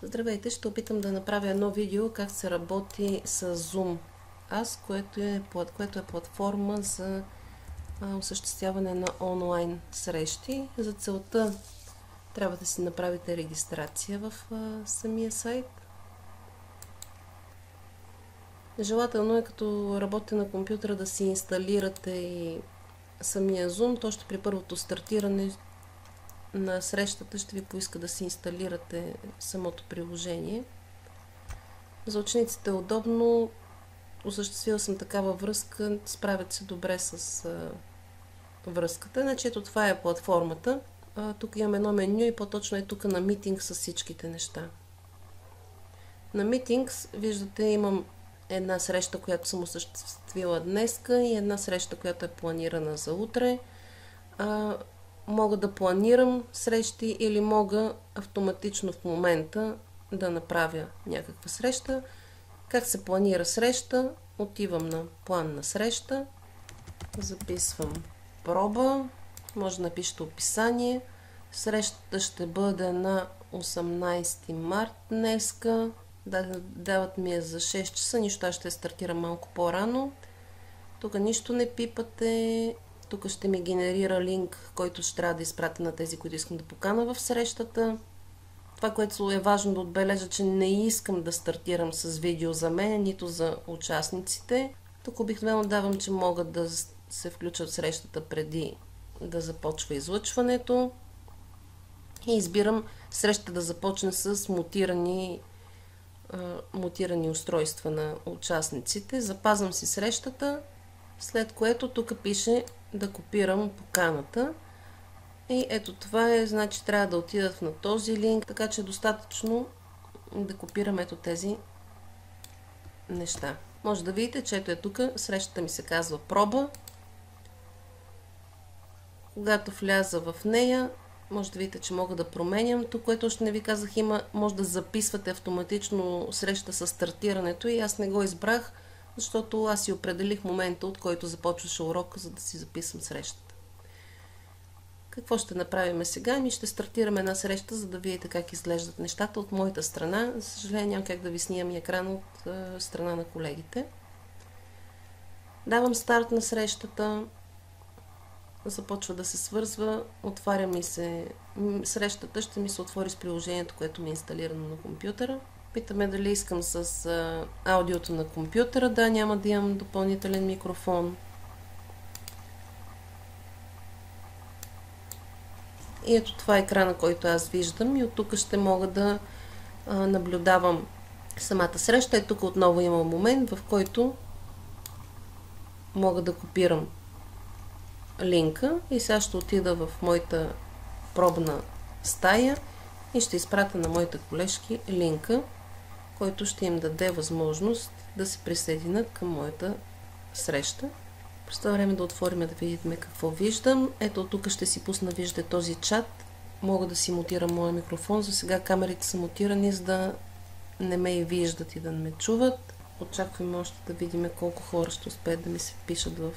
Здравейте, ще опитам да направя едно видео как се работи с Zoom. Което е платформа за осъществяване на онлайн срещи. За целта трябва да си направите регистрация в самия сайт. Желателно е, като работите на компютъра, да си инсталирате и самия Zoom. То ще при първото стартиране на срещата ще ви поиска да си инсталирате самото приложение. За учениците е удобно. Осъществила съм такава връзка. Справят се добре с връзката. Значи ето това е платформата. Тук имам едно меню и по-точно е тук на митинг с всичките неща. На митингс, виждате, имам една среща, която съм осъществила днеска и една среща, която е планирана за утре. Мога да планирам срещи или мога автоматично в момента да направя някаква среща. Как се планира среща? Отивам на план на среща, записвам проба, може да напишете описание. Срещата ще бъде на 18 март днеска. Дават ми е за 6 часа, нищо, аз ще стартирам малко по-рано. Тук нищо не пипате. Тук ще ми генерира линк, който ще трябва да изпратя на тези, които искам да покана в срещата. Това, което е важно да отбележа, че не искам да стартирам с видео за мен, нито за участниците. Тук обикновено давам, че могат да се включат в срещата преди да започва излъчването. И избирам срещата да започне с мутирани устройства на участниците. Запазвам си срещата, след което тук пише да копирам поканата. И ето това е, значи трябва да отидат на този линк, така че е достатъчно да копирам ето тези неща. Може да видите, че ето е тук, срещата ми се казва проба. Когато вляза в нея, може да видите, че мога да променям. Тук, което още не ви казах, може да записвате автоматично среща с стартирането и аз не го избрах, защото аз си определих момента, от който започваше урока, за да си записвам срещата. Какво ще направим сега? Ще стартираме една среща, за да видите как изглеждат нещата от моята страна. За съжаление, няма как да ви снимам и екрана от страна на колегите. Давам старт на срещата. Започва да се свързва. Отваря ми се срещата. Ще ми се отвори с приложението, което ми е инсталирано на компютъра. Питаме дали искам с аудиото на компютъра. Да, няма да имам допълнителен микрофон. И ето това е екрана, който аз виждам, и от тук ще мога да наблюдавам самата среща. И тук отново има момент, в който мога да копирам линка и сега ще отида в моята пробна стая и ще изпратя на моите колежки линка, който ще им даде възможност да се присъединят към моята среща. През това време да отворим да видим какво виждам. Ето тук ще си пусна, виждате този чат. Мога да си мутирам моя микрофон. За сега камерите са мутирани, за да не ме виждат и да не ме чуват. Очакваме още да видим колко хора ще успеят да ми се впишат в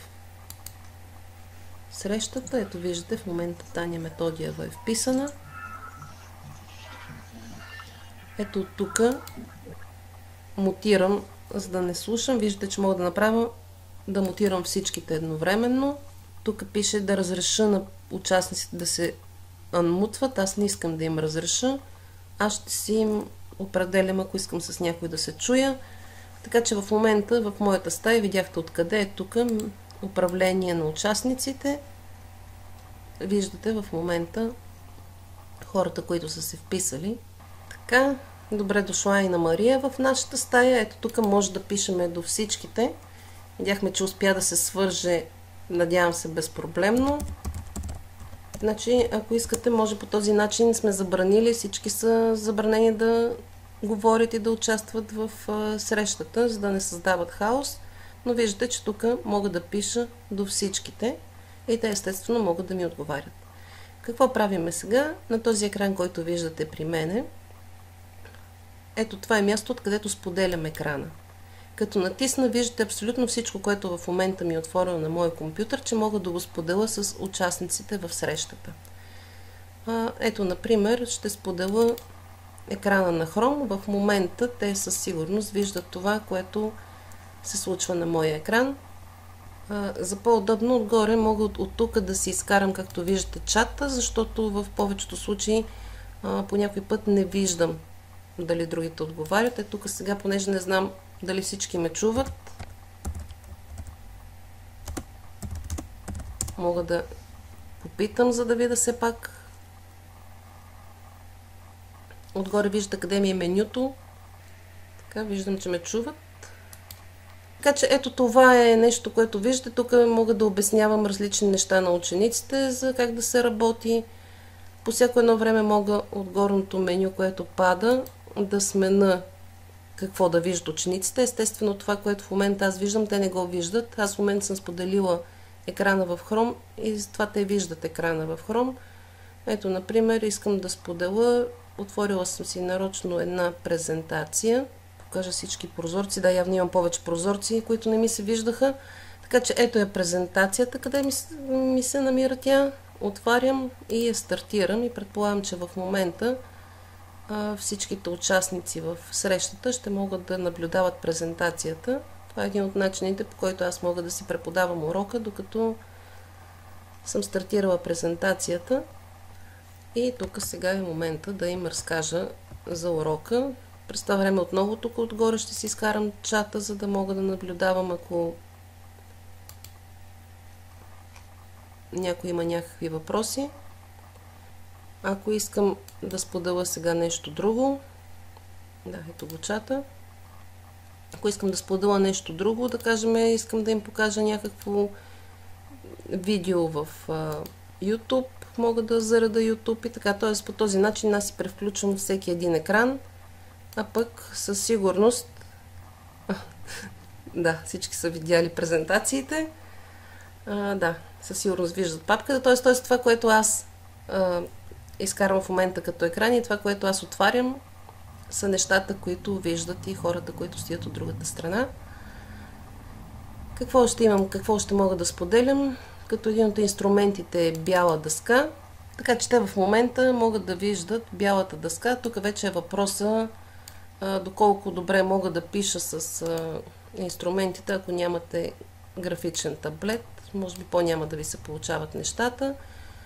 срещата. Ето виждате, в момента Таня Методиева е вписана. Ето тук мутирам, за да не слушам. Виждате, че мога да направя да мутирам всичките едновременно. Тук пише да разреша на участниците да се анмутват. Аз не искам да им разреша. Аз ще си им определям, ако искам с някой да се чуя. Така че в момента в моята стая видяхте откъде е тук управление на участниците. Виждате в момента хората, които са се вписали. Така, добре дошла и на Мария в нашата стая. Ето тук може да пишеме до всичките. Видяхме, че успя да се свърже, надявам се, безпроблемно. Значи, ако искате, може по този начин сме забранили, всички са забранени да говорят и да участват в срещата, за да не създават хаос. Но виждате, че тук мога да пиша до всичките и те естествено могат да ми отговарят. Какво правиме сега? На този екран, който виждате при мене, ето това е място, откъдето споделям екрана. Като натисна, виждате абсолютно всичко, което в момента ми е отворено на моя компютър, че мога да го споделя с участниците в срещата. Ето, например, ще споделя екрана на Chrome, в момента те със сигурност виждат това, което се случва на моя екран. За по-удобно отгоре мога от тук да си изкарам, както виждате, чата, защото в повечето случаи по някой път не виждам дали другите отговарят. Тук сега, понеже не знам дали всички ме чуват, мога да попитам, за да видя все пак. Отгоре виждате къде ми е менюто. Така, виждам, че ме чуват. Така че ето това е нещо, което виждате. Тук мога да обяснявам различни неща на учениците за как да се работи. По всяко едно време мога от горното меню, което пада, да смена какво да виждат учениците. Естествено това, което в момента аз виждам, те не го виждат. Аз в момента съм споделила екрана в Chrome и затова те виждат екрана в Chrome. Ето, например, искам да споделя. Отворила съм си нарочно една презентация. Покажа всички прозорци. Да, явно имам повече прозорци, които не ми се виждаха. Така че ето е презентацията, къде ми се намира тя. Отварям и я стартирам и предполагам, че в момента всичките участници в срещата ще могат да наблюдават презентацията. Това е един от начините, по който аз мога да си преподавам урока, докато съм стартирала презентацията. И тук сега е момента да им разкажа за урока. През това време отново тук отгоре ще си изкарам чата, за да мога да наблюдавам, ако някой има някакви въпроси. Ако искам да споделя сега нещо друго, да, ето го чата. Ако искам да споделя нещо друго, да кажем, искам да им покажа някакво видео в YouTube, мога да зареда YouTube и така. Т.е. по този начин аз си превключвам всеки един екран, а пък със сигурност да, всички са видяли презентациите. Да, със сигурност виждат папката. Т.е. това, което аз изкарвам в момента като екран и това, което аз отварям, са нещата, които виждат и хората, които стоят от другата страна. Какво ще имам, какво ще мога да споделям? Като един от инструментите е бяла дъска, така че те в момента могат да виждат бялата дъска. Тук вече е въпроса доколко добре мога да пиша с инструментите, ако нямате графичен таблет. Може би по-няма да ви се получават нещата.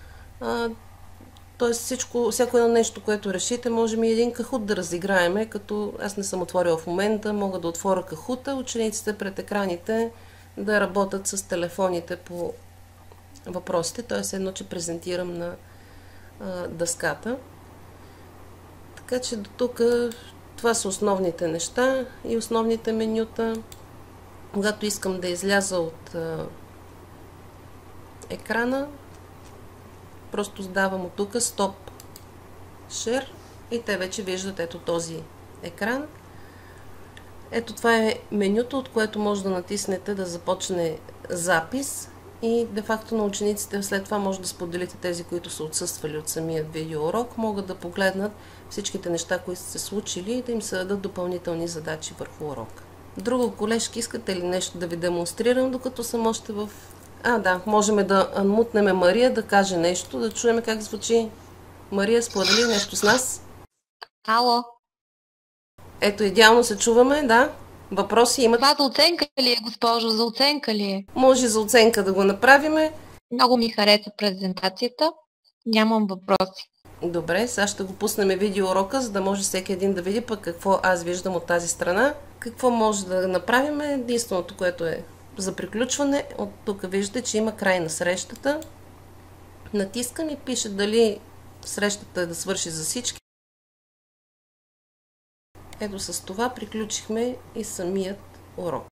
Тоест всяко едно нещо, което решите, можем и един кахут да разиграеме, като аз не съм отворила в момента, мога да отворя кахута, учениците пред екраните да работят с телефоните по въпросите, т.е. едно, че презентирам на дъската. Така че до тук това са основните неща и основните менюта. Когато искам да изляза от екрана, просто давам от тук Stop Share и те вече виждат ето този екран. Ето това е менюто, от което може да натиснете да започне запис и де-факто на учениците след това може да споделите тези, които са отсъствали от самия видеоурок, могат да погледнат всичките неща, които са се случили и да им се дадат допълнителни задачи върху урока. Друго, колежки, искате ли нещо да ви демонстрирам, докато съм още в... да, можем да анмутнем Мария да каже нещо, да чуем как звучи. Мария, сподели нещо с нас. Ало. Ето, идеално се чуваме, да. Въпроси имате? Това за оценка ли е, госпожо? За оценка ли е? Може за оценка да го направиме. Много ми хареса презентацията. Нямам въпроси. Добре, сега ще го пуснем видеоурока, за да може всеки един да види пък какво аз виждам от тази страна. Какво може да направим? Единственото, което е за приключване. От тук виждате, че има край на срещата. Натискам и пише дали срещата е да свърши за всички. Ето с това приключихме и самият урок.